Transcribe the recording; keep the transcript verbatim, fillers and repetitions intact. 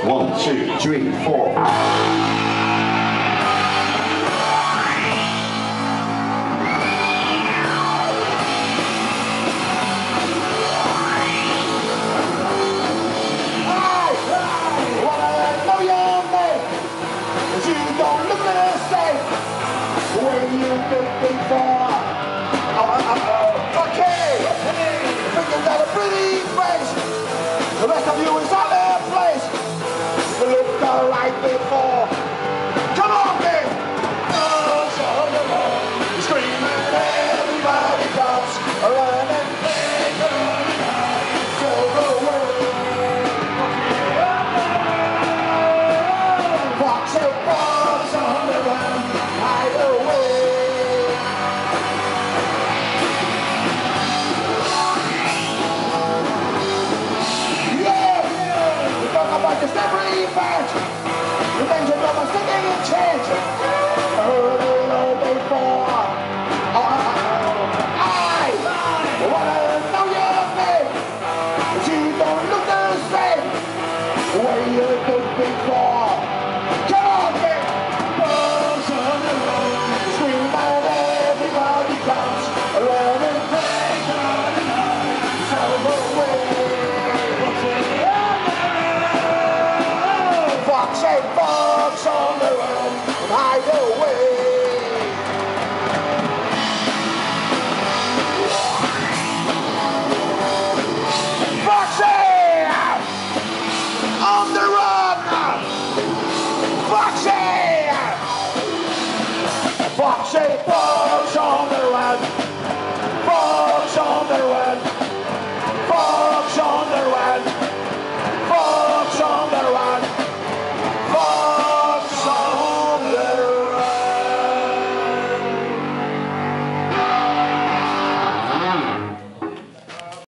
One, two, three, four. When you looking for oh, oh, oh. Okay, I think you got a pretty face. The rest of you is on their place. You looked alright before. Come on, man. Oh, so you're screaming, everybody comes running. So go away. Fox and fox on the run. Hide away. Just every batch, the things you know are sticking in change. I heard it all before. Oh, I wanna know your name, but you don't look the same the way you did before. Come on, man. Bugs on the road, scream out, everybody comes around and play on the night. So away. Fox and fox on the run and hide away. Foxy on the run. Foxy, Foxy, fox.